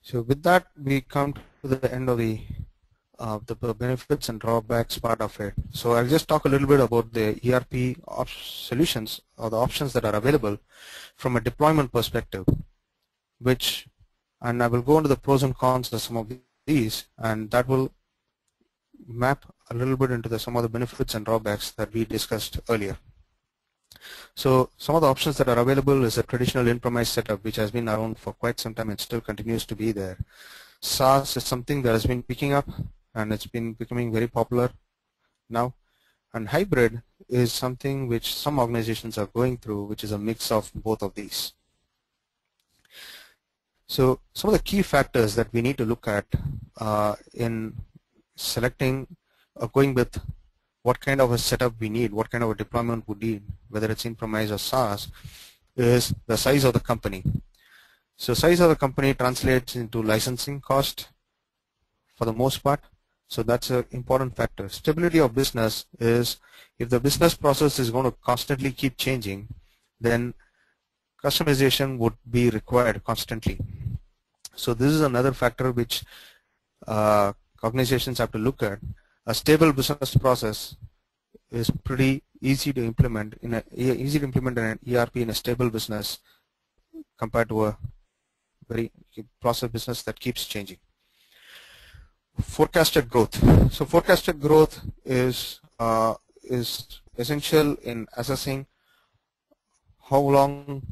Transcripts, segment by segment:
So with that, we come to the end of the benefits and drawbacks part of it. So I'll just talk a little bit about the ERP solutions or the options that are available from a deployment perspective, and I will go into the pros and cons of some of these, and that will map a little bit into some of the benefits and drawbacks that we discussed earlier. So some of the options that are available is a traditional in-premise setup, which has been around for quite some time and still continues to be there. SaaS is something that has been picking up and it's been becoming very popular now. And hybrid is something which some organizations are going through, which is a mix of both of these. So some of the key factors that we need to look at in selecting or going with what kind of a setup we need, what kind of a deployment we need, whether it's in-premise or SaaS, is the size of the company. So size of the company translates into licensing cost for the most part. So that's an important factor. Stability of business is, if the business process is going to constantly keep changing, then customization would be required constantly. So this is another factor which organizations have to look at. A stable business process is pretty easy to implement in an ERP in a stable business compared to a very process business that keeps changing. Forecasted growth. So forecasted growth is essential in assessing how long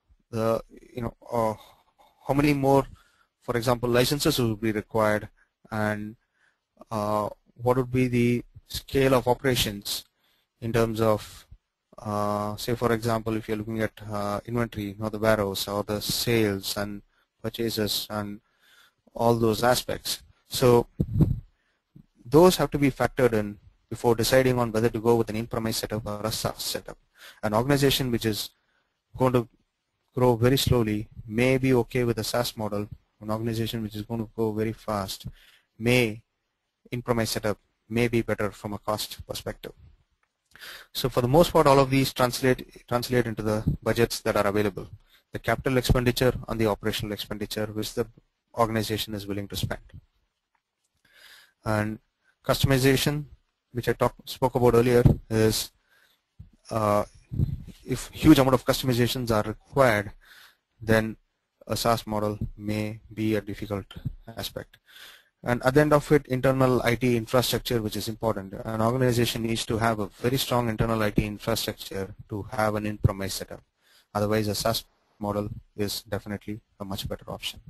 how many more, for example, licenses will be required, and what would be the scale of operations in terms of, say for example, if you're looking at inventory, the warehouse or the sales and purchases and all those aspects. So those have to be factored in before deciding on whether to go with an in-premise setup or a SaaS setup. An organization which is going to grow very slowly may be okay with a SaaS model. An organization which is going to grow very fast in-premise setup may be better from a cost perspective. So for the most part, all of these translate into the budgets that are available, the capital expenditure and the operational expenditure which the organization is willing to spend. And customization, which I spoke about earlier, is if huge amount of customizations are required, then a SaaS model may be a difficult aspect. And at the end of it, internal IT infrastructure, which is important. An organization needs to have a very strong internal IT infrastructure to have an in-premise setup. Otherwise, a SaaS model is definitely a much better option.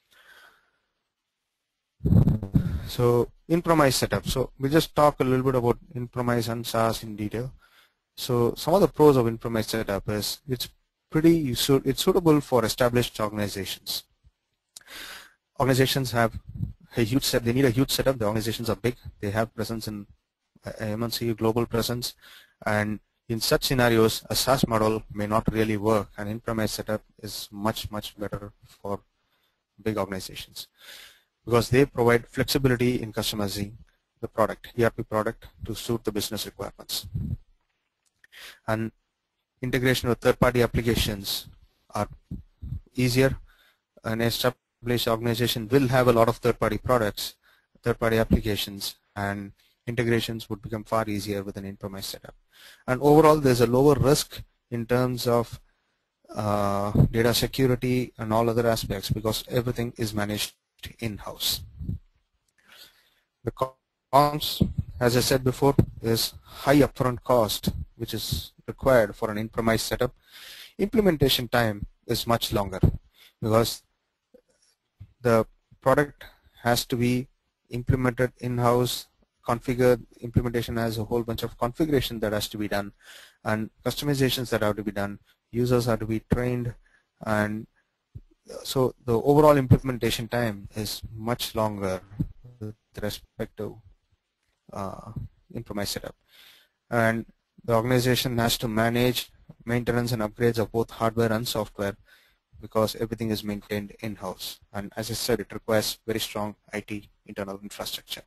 So in-premise setup. So we just talk a little bit about in-premise and SaaS in detail. So some of the pros of in-premise setup is it's suitable for established organizations. Organizations have a huge setup. They need a huge setup. The organizations are big. They have presence in MNC, global presence, and in such scenarios, a SaaS model may not really work. An in-premise setup is much better for big organizations because they provide flexibility in customizing the product, ERP product, to suit the business requirements. And integration with third-party applications are easier. An established organization will have a lot of third-party products, third-party applications, and integrations would become far easier with an in-premise setup. And overall, there's a lower risk in terms of data security and all other aspects because everything is managed in-house. The cons, as I said before, is high upfront cost, which is required for an in-premise setup. Implementation time is much longer because the product has to be implemented in-house, configured. Implementation has a whole bunch of configuration that has to be done and customizations that have to be done. Users have to be trained, and so the overall implementation time is much longer with respect to in-premise setup. And the organization has to manage maintenance and upgrades of both hardware and software because everything is maintained in-house. And as I said, it requires very strong IT internal infrastructure.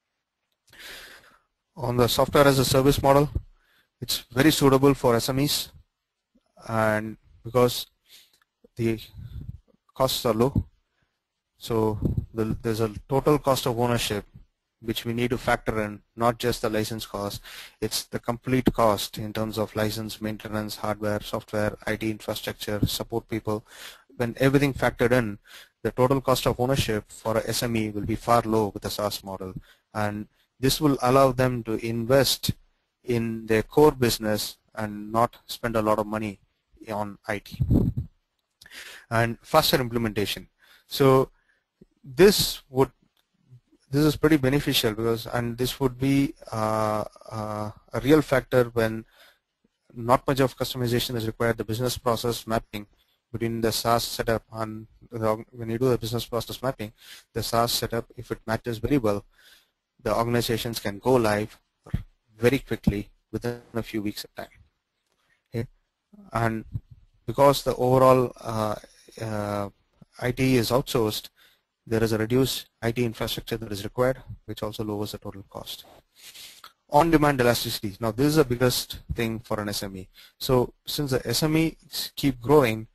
On the software as a service model, it's very suitable for SMEs, and because the costs are low, So there's a total cost of ownership which we need to factor in, not just the license cost. It's the complete cost in terms of license, maintenance, hardware, software, IT infrastructure, support people. When everything factored in, the total cost of ownership for a SME will be far low with a SaaS model, and this will allow them to invest in their core business and not spend a lot of money on IT. And faster implementation. So this is pretty beneficial because, and this would be a real factor when not much of customization is required. The business process mapping between the SaaS setup and when you do the business process mapping, the SaaS setup, if it matches very well, the organizations can go live very quickly within a few weeks of time. Okay? And because the overall IT is outsourced, there is a reduced IT infrastructure that is required, which also lowers the total cost. On-demand elasticity. Now, this is the biggest thing for an SME. So, since the SMEs keep growing,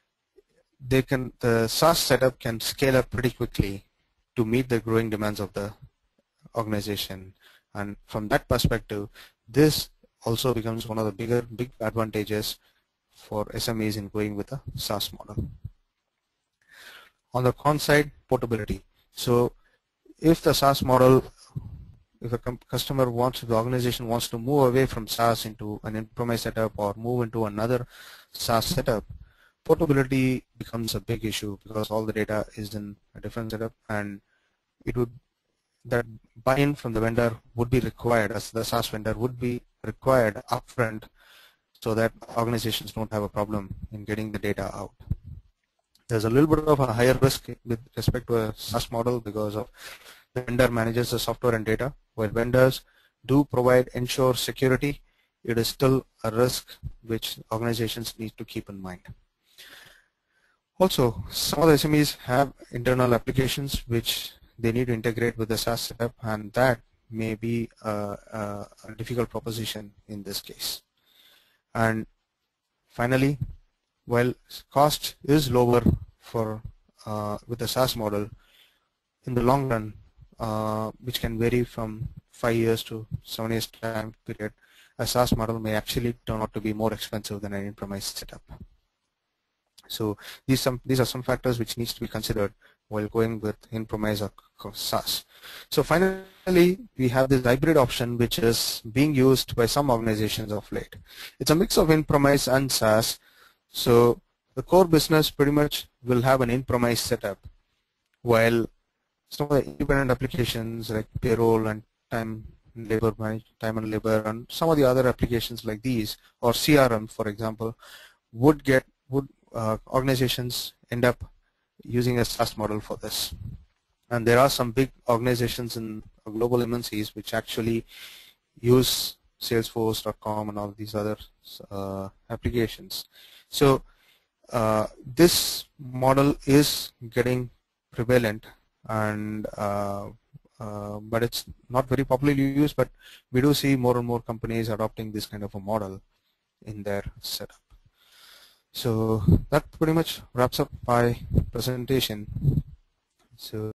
the SaaS setup can scale up pretty quickly to meet the growing demands of the organization. And from that perspective, this also becomes one of the big advantages for SMEs in going with a SaaS model. On the con side, portability. So if the SaaS model, if a customer wants, the organization wants to move away from SaaS into an in-premise setup or move into another SaaS setup, portability becomes a big issue because all the data is in a different setup, and that buy-in from the vendor would be required, as the SaaS vendor would be required upfront, so that organizations don't have a problem in getting the data out. There's a little bit of a higher risk with respect to a SaaS model because of the vendor manages the software and data. While vendors do ensure security, it is still a risk which organizations need to keep in mind. Also, some of the SMEs have internal applications which they need to integrate with the SaaS setup, and that may be a difficult proposition in this case. And finally, while cost is lower for with the SaaS model, in the long run, which can vary from 5 years to 7 years time period, a SaaS model may actually turn out to be more expensive than an in-premise setup. So these are some factors which needs to be considered while going with in-premise or SaaS. So finally, we have this hybrid option which is being used by some organizations of late. It's a mix of in-premise and SaaS. So the core business pretty much will have an in-premise setup, while some of the independent applications like payroll and time and labor and some of the other applications like these, or CRM for example, organizations end up using a SaaS model for this. And there are some big organizations in global MNCs which actually use Salesforce.com and all these other applications. So this model is getting prevalent, and but it's not very popularly used, but we do see more and more companies adopting this kind of a model in their setup. So that pretty much wraps up my presentation. So